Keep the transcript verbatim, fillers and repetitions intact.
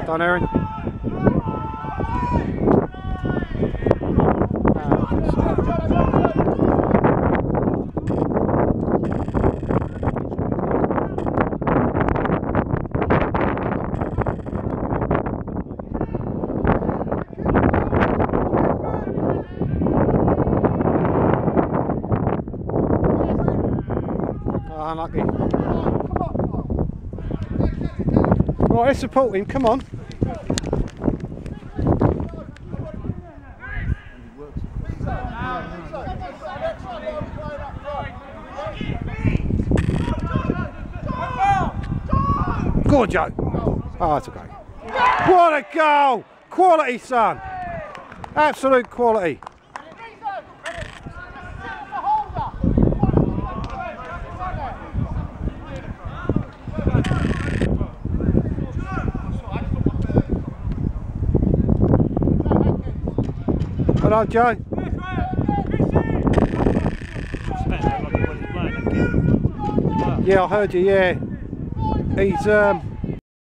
Well done, Aaron. Oh, unlucky. Right, let's support him, come on. Go on, Joe. Oh, that's okay. What a goal! Quality, son. Absolute quality. Well done, Joe. Yeah, I heard you, yeah. He's um